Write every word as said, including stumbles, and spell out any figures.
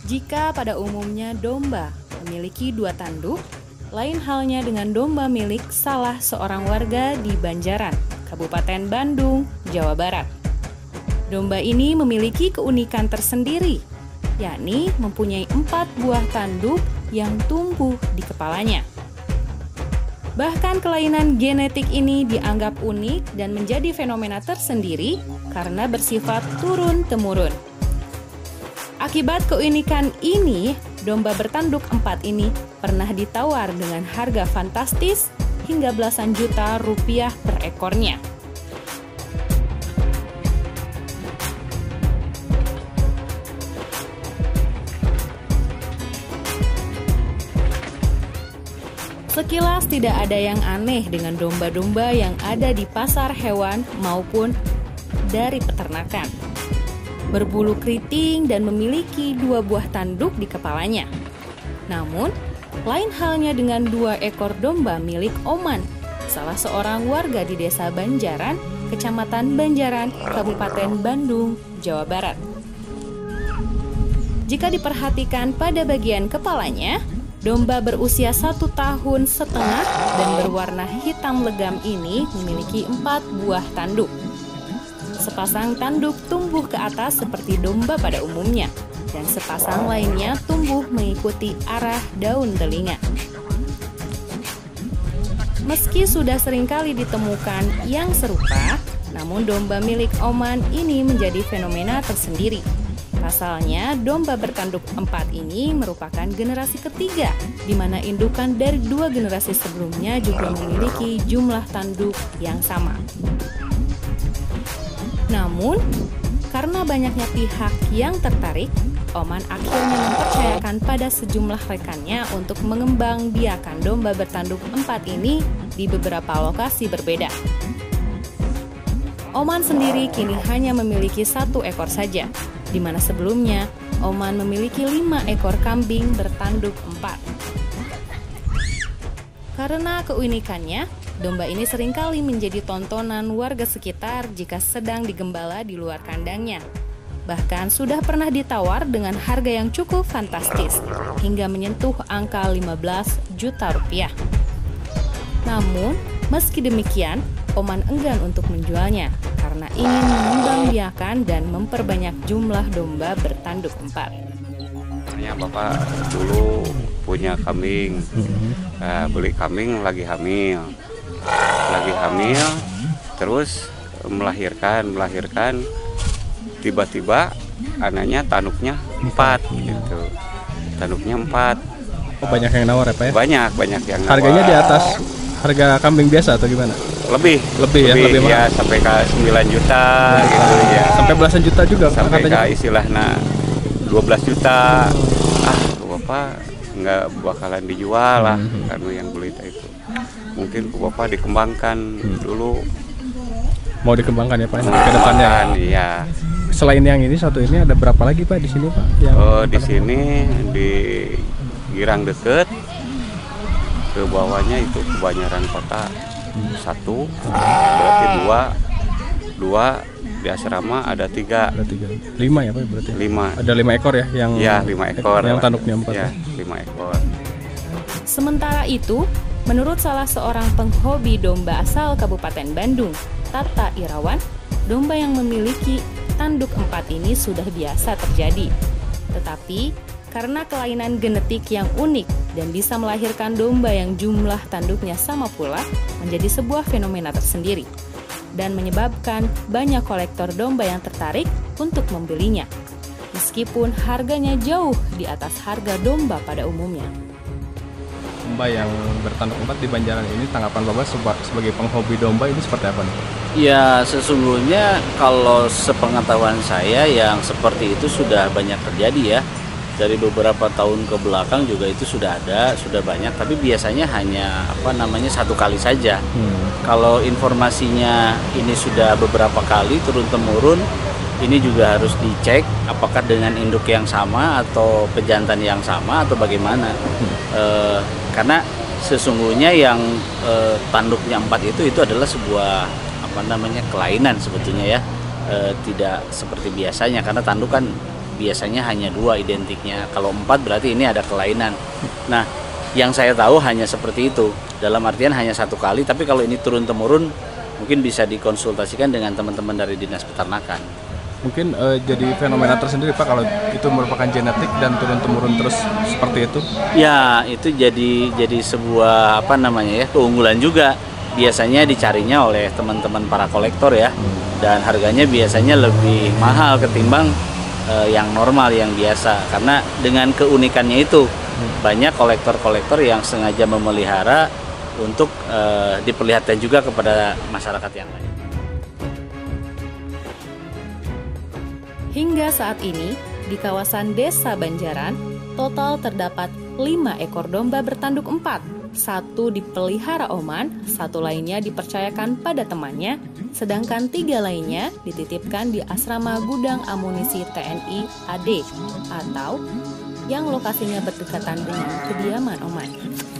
Jika pada umumnya domba memiliki dua tanduk, lain halnya dengan domba milik salah seorang warga di Banjaran, Kabupaten Bandung, Jawa Barat. Domba ini memiliki keunikan tersendiri, yakni mempunyai empat buah tanduk yang tumbuh di kepalanya. Bahkan kelainan genetik ini dianggap unik dan menjadi fenomena tersendiri karena bersifat turun-temurun. Akibat keunikan ini, domba bertanduk empat ini pernah ditawar dengan harga fantastis hingga belasan juta rupiah per ekornya. Sekilas tidak ada yang aneh dengan domba-domba yang ada di pasar hewan maupun dari peternakan. Berbulu keriting dan memiliki dua buah tanduk di kepalanya. Namun, lain halnya dengan dua ekor domba milik Oman, salah seorang warga di Desa Banjaran, Kecamatan Banjaran, Kabupaten Bandung, Jawa Barat. Jika diperhatikan pada bagian kepalanya, domba berusia satu tahun setengah dan berwarna hitam legam ini memiliki empat buah tanduk. Sepasang tanduk tumbuh ke atas seperti domba pada umumnya, dan sepasang lainnya tumbuh mengikuti arah daun telinga. Meski sudah seringkali ditemukan yang serupa, namun domba milik Oman ini menjadi fenomena tersendiri. Pasalnya, domba bertanduk empat ini merupakan generasi ketiga, di mana indukan dari dua generasi sebelumnya juga memiliki jumlah tanduk yang sama. Namun, karena banyaknya pihak yang tertarik, Oman akhirnya mempercayakan pada sejumlah rekannya untuk mengembangbiakan domba bertanduk empat ini di beberapa lokasi berbeda. Oman sendiri kini hanya memiliki satu ekor saja, di mana sebelumnya Oman memiliki lima ekor kambing bertanduk empat. Karena keunikannya, domba ini seringkali menjadi tontonan warga sekitar jika sedang digembala di luar kandangnya. Bahkan sudah pernah ditawar dengan harga yang cukup fantastis, hingga menyentuh angka lima belas juta rupiah. Namun, meski demikian, Oman enggan untuk menjualnya karena ingin mengembangbiakan dan memperbanyak jumlah domba bertanduk empat. Ya, Bapak dulu punya kambing, uh, beli kambing lagi hamil, lagi hamil, terus melahirkan, melahirkan, tiba-tiba anaknya tanduknya empat, gitu, tanduknya empat. Oh, banyak yang nawar ya Pak ya? Banyak, banyak yang nawar. Harganya di atas harga kambing biasa atau gimana? Lebih, lebih, ya, lebih ya, sampai ke sembilan juta, gitu ya. Sampai belasan juta juga. Sampai ke istilahnya dua belas juta. Ah, Bapak nggak bakalan dijual lah, hmm. karena yang beli itu. Mungkin Bapak dikembangkan hmm. dulu. Mau dikembangkan ya Pak ke depannya? Iya. Selain yang ini, satu ini ada berapa lagi Pak di sini Pak? Yang oh, di sini di Girang deket. Ke bawahnya itu kebanyaran kota satu, berarti dua, dua di asrama ada tiga, ada tiga, lima ya Pak berarti? Lima. Ada lima ekor ya yang? Ya lima ekor. Yang tanduknya empat. Ya, lima ekor. Sementara itu, menurut salah seorang penghobi domba asal Kabupaten Bandung, Tata Irawan, domba yang memiliki tanduk empat ini sudah biasa terjadi. Tetapi karena kelainan genetik yang unik dan bisa melahirkan domba yang jumlah tanduknya sama pula, menjadi sebuah fenomena tersendiri dan menyebabkan banyak kolektor domba yang tertarik untuk membelinya, meskipun harganya jauh di atas harga domba pada umumnya. Domba yang bertanduk empat di Banjaran ini, tanggapan Bapak sebagai penghobi domba ini seperti apa nih? Ya, sesungguhnya kalau sepengetahuan saya yang seperti itu sudah banyak terjadi ya. Dari beberapa tahun ke belakang juga itu sudah ada, sudah banyak, tapi biasanya hanya apa namanya satu kali saja. Hmm. Kalau informasinya ini sudah beberapa kali turun temurun, ini juga harus dicek apakah dengan induk yang sama atau pejantan yang sama atau bagaimana. Hmm. E, karena sesungguhnya yang e, tanduknya empat itu itu adalah sebuah apa namanya kelainan sebetulnya ya, e, tidak seperti biasanya karena tanduk kan biasanya hanya dua identiknya. Kalau empat berarti ini ada kelainan. Nah, yang saya tahu hanya seperti itu. Dalam artian hanya satu kali, tapi kalau ini turun-temurun mungkin bisa dikonsultasikan dengan teman-teman dari Dinas Peternakan. Mungkin uh, jadi fenomena tersendiri Pak kalau itu merupakan genetik dan turun-temurun terus seperti itu? Ya, itu jadi jadi sebuah apa namanya ya keunggulan juga. Biasanya dicarinya oleh teman-teman para kolektor ya, dan harganya biasanya lebih mahal ketimbang uh, yang normal yang biasa. Karena dengan keunikannya itu banyak kolektor-kolektor yang sengaja memelihara untuk uh, diperlihatkan juga kepada masyarakat yang lain. Hingga saat ini, di kawasan Desa Banjaran, total terdapat lima ekor domba bertanduk empat. Satu dipelihara Oman, satu lainnya dipercayakan pada temannya, sedangkan tiga lainnya dititipkan di asrama gudang amunisi T N I A D atau yang lokasinya berdekatan dengan kediaman Oman.